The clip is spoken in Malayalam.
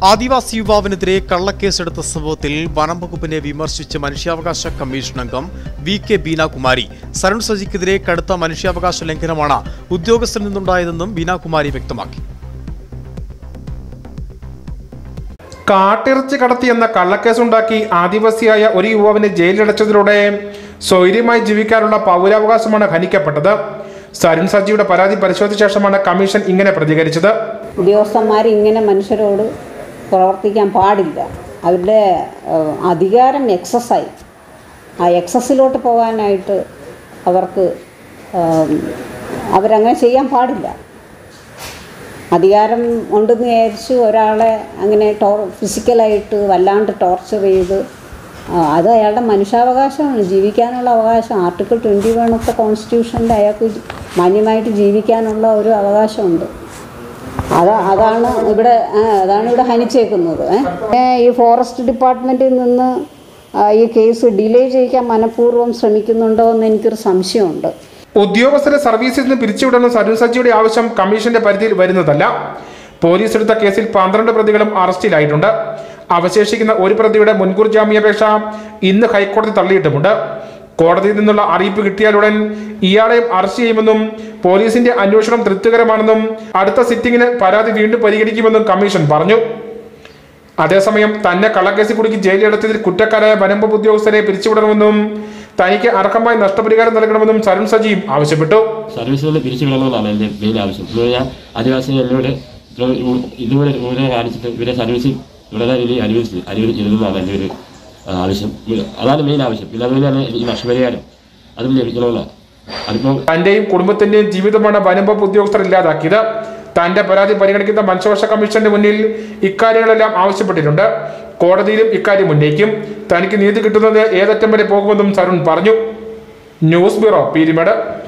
ആദിവാസി യുവാവിനെതിരെ കള്ളക്കേസെടുത്ത സംഭവത്തിൽ വനം വകുപ്പിനെ വിമർശിച്ച് മനുഷ്യാവകാശ കമ്മീഷൻ അംഗം വി.കെ. ബീനാകുമാരി സരുൺ സജിക്കെതിരെ കടുത്ത മനുഷ്യാവകാശ ലംഘനമാണ് ഉദ്യോഗസ്ഥരിൽ നിന്നുണ്ടായതെന്നും ബീനാകുമാരി വ്യക്തമാക്കി. കാട്ടിറച്ചി കടത്തിയെന്ന കള്ളക്കേസുണ്ടാക്കി ആദിവാസിയായ ഒരു യുവാവിനെ ജയിലിലടച്ചതിലൂടെ സ്വൈര്യമായി ജീവിക്കാനുള്ള പൗരാവകാശമാണ് ഹനിക്കപ്പെട്ടത്. സരുൺ സജിയുടെ പരാതി പരിശോധിച്ച ശേഷമാണ് കമ്മീഷൻ ഇങ്ങനെ പ്രതികരിച്ചത്. ഉദ്യോഗസ്ഥന്മാർ ഇങ്ങനെ മനുഷ്യരോട് പ്രവർത്തിക്കാൻ പാടില്ല. അവരുടെ അധികാരം എക്സസ്സായി. ആ എക്സസ്സിലോട്ട് പോകാനായിട്ട് അവരങ്ങനെ ചെയ്യാൻ പാടില്ല. അധികാരം ഉണ്ടെന്ന് വിചാരിച്ച് ഒരാളെ അങ്ങനെ ഫിസിക്കലായിട്ട് വല്ലാണ്ട് ടോർച്ചർ ചെയ്ത് അത് അയാളുടെ മനുഷ്യാവകാശമാണ്, ജീവിക്കാനുള്ള അവകാശം. ആർട്ടിക്കിൾ 21 ഓഫ് ദ കോൺസ്റ്റിറ്റ്യൂഷനിൽ അയാൾക്ക് മാന്യമായിട്ട് ജീവിക്കാനുള്ള ഒരു അവകാശമുണ്ട്. അതാണ് ഇവിടെ ഹനിച്ചേക്കുന്നത്. ഈ ഫോറസ്റ്റ് ഡിപ്പാർട്ട്മെൻറ്റിൽ നിന്ന് ഈ കേസ് ഡിലേ ചെയ്യിക്കാൻ മനഃപൂർവ്വം ശ്രമിക്കുന്നുണ്ടോ എന്ന് എനിക്കൊരു സംശയമുണ്ട്. ഉദ്യോഗസ്ഥരെ സർവീസിൽ നിന്ന് പിരിച്ചുവിടുന്ന സരുൺ സജിയുടെ ആവശ്യം കമ്മീഷന്റെ പരിധിയിൽ വരുന്നതല്ല. പോലീസ് എടുത്ത കേസിൽ 12 പ്രതികളും അറസ്റ്റിലായിട്ടുണ്ട്. അവശേഷിക്കുന്ന ഒരു പ്രതിയുടെ മുൻകൂർ ജാമ്യാപേക്ഷ ഇന്ന് ഹൈക്കോടതി തള്ളിയിട്ടുമുണ്ട്. കോടതിയിൽ നിന്നുള്ള അറിയിപ്പ് കിട്ടിയാലുടൻ ഇയാളെയും അറസ്റ്റ് ചെയ്യുമെന്നും പോലീസിന്റെ അന്വേഷണം തൃപ്തികരമാണെന്നും അടുത്ത സിറ്റിംഗിന് പരാതി വീണ്ടും പരിഗണിക്കുമെന്നും കമ്മീഷൻ പറഞ്ഞു. അതേസമയം തന്നെ കള്ളക്കേസിൽ കുടുക്കി ജയിലിലെടുത്തതിൽ കുറ്റക്കാരായ വനംവകുപ്പ് ഉദ്യോഗസ്ഥരെ പിരിച്ചുവിടണമെന്നും തനിക്ക് അർഹമായ നഷ്ടപരിഹാരം നൽകണമെന്നും സരുൺ സജിയും ആവശ്യപ്പെട്ടു. സർവീസുകൾ പിരിച്ചുവിടണമെന്നാണ് എൻ്റെ മെയിൻ ആവശ്യം. ആദിവാസികളോട് ഇതുപോലെ കാണിച്ചിട്ട് ഇവരെ സർവീസിൽ വളരെ വലിയ അനുവദിച്ചിരുന്നതാണ് എൻ്റെ ഒരു ആവശ്യം. അതാണ് മെയിൻ ആവശ്യം. പിന്നെ അതുപോലെ തന്നെ ഈ നഷ്ടപരിഹാരം അതും ലഭിക്കണമെന്നാണ്. അതിപ്പോൾ തന്റെയും കുടുംബത്തിന്റെയും ജീവിതമാണ് വനംവകുപ്പ് ഉദ്യോഗസ്ഥർ ഇല്ലാതാക്കിയത്. തന്റെ പരാതി പരിഗണിക്കുന്ന മനുഷ്യാവകാശ കമ്മീഷന്റെ മുന്നിൽ ഇക്കാര്യങ്ങളെല്ലാം ആവശ്യപ്പെട്ടിട്ടുണ്ട്. കോടതിയിലും ഇക്കാര്യം ഉന്നയിക്കും. തനിക്ക് നീതി കിട്ടുന്നത് ഏതറ്റം വരെ പോകുമെന്നും സരുൺ പറഞ്ഞു. News bureau, Peermade.